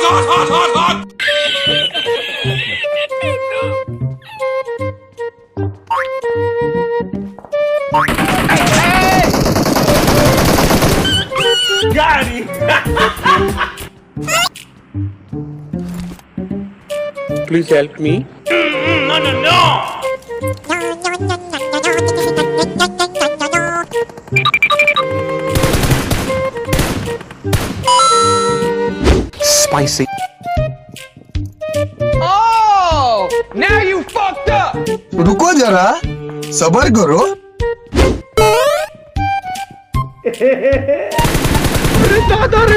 Got him! Please help me. No, no, no! Spicy. Oh! Now you fucked up! रुको जरा सबर करो अरे दादा रे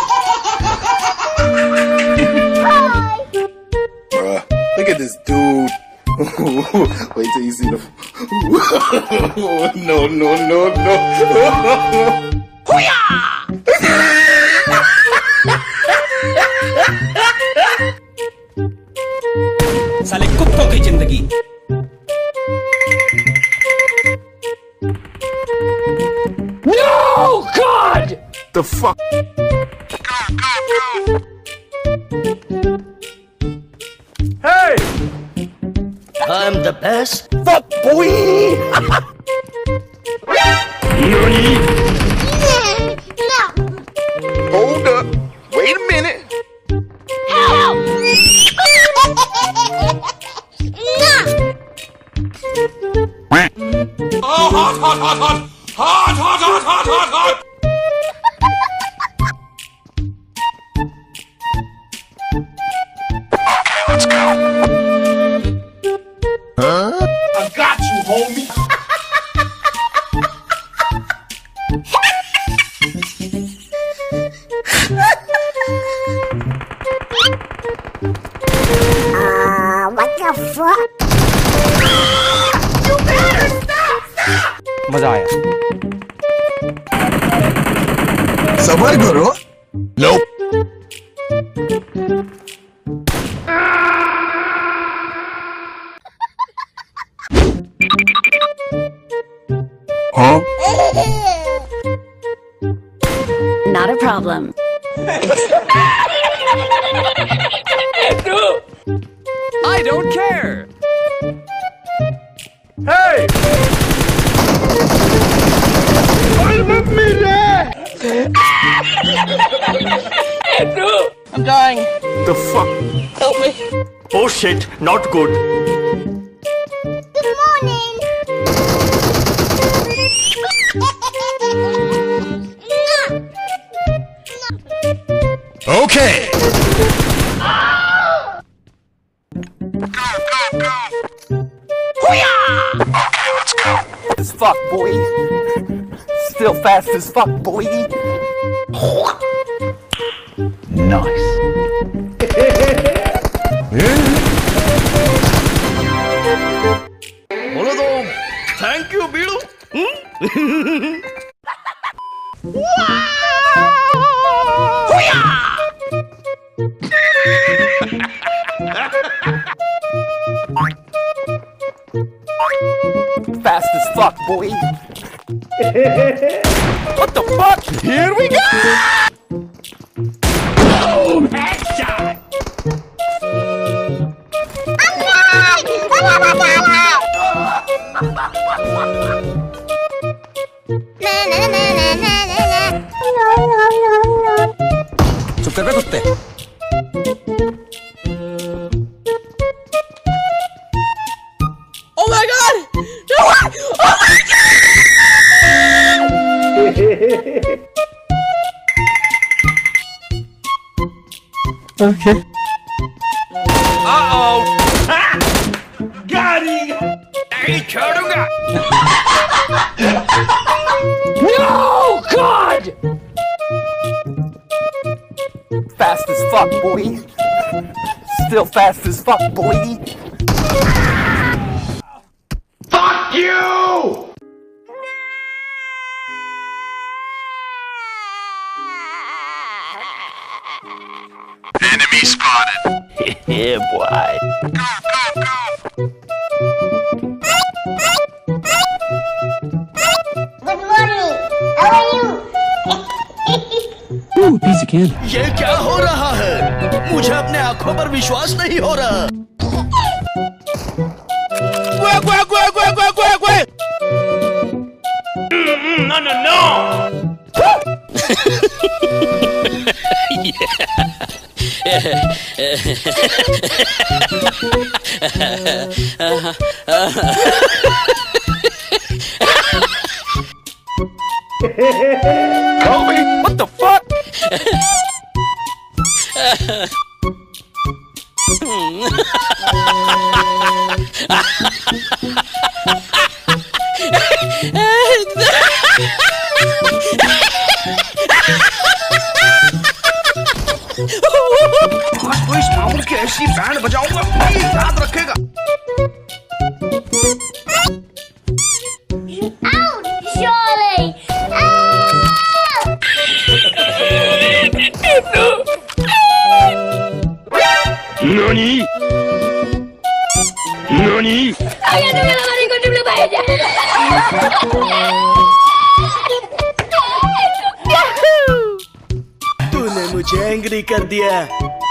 Bruh, look at this dude. Wait till you see the. No, no, no, no. साले कुत्तों की जिंदगी No! God! The fuck? Hey! I'm the best. Fuck boy! Hold up. Wait a minute. Oh, hot, hot, hot, hot! Hot, hot, hot, hot, hot, hot! I got you, homie! What the fuck? मजा आया. सबर करो Nope. हाँ Not a problem. I don't care! Hey! I'm dying. The fuck? Help me. Oh shit, not good. Good morning. Okay. As fuck, boy. Still fast as fuck, boy. Nice. बोलो तो thank you बीड़ू Fast as fuck, boy. What the fuck? Here we go! Boom! Headshot! चुप कर बे कुत्ते. Oh my god! No way! Oh my Okay. Uh-oh! Got him! नहीं छोड़ूंगा! No! God! Fast as fuck, boy. Still fast as fuck, boy. Fuck you! Enemy spotted. Yeah, boy. Good morning. How are you? Ooh, piece of candy. ये क्या हो रहा है? मुझे अपने आंखों पर विश्वास नहीं हो रहा। Kobe, what the fuck? आज तो इस मामूल की ऐसी बैंड बजाऊंगा, ये याद रखेगा। Ouch, Charlie! Nani? Nani? तूने मुझे एंग्री कर दिया।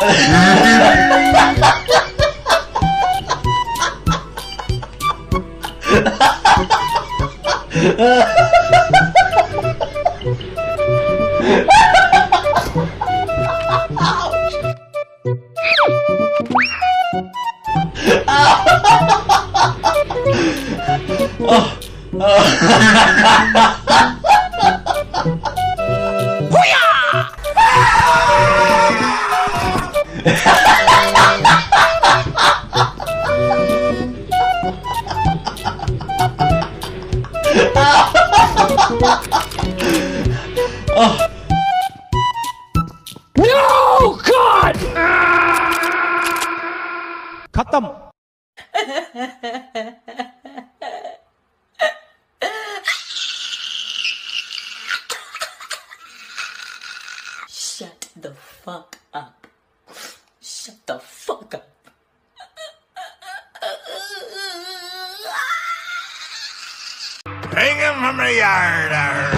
खत्म। Shut the fuck up. Shut the fuck up. Hang him from the yard.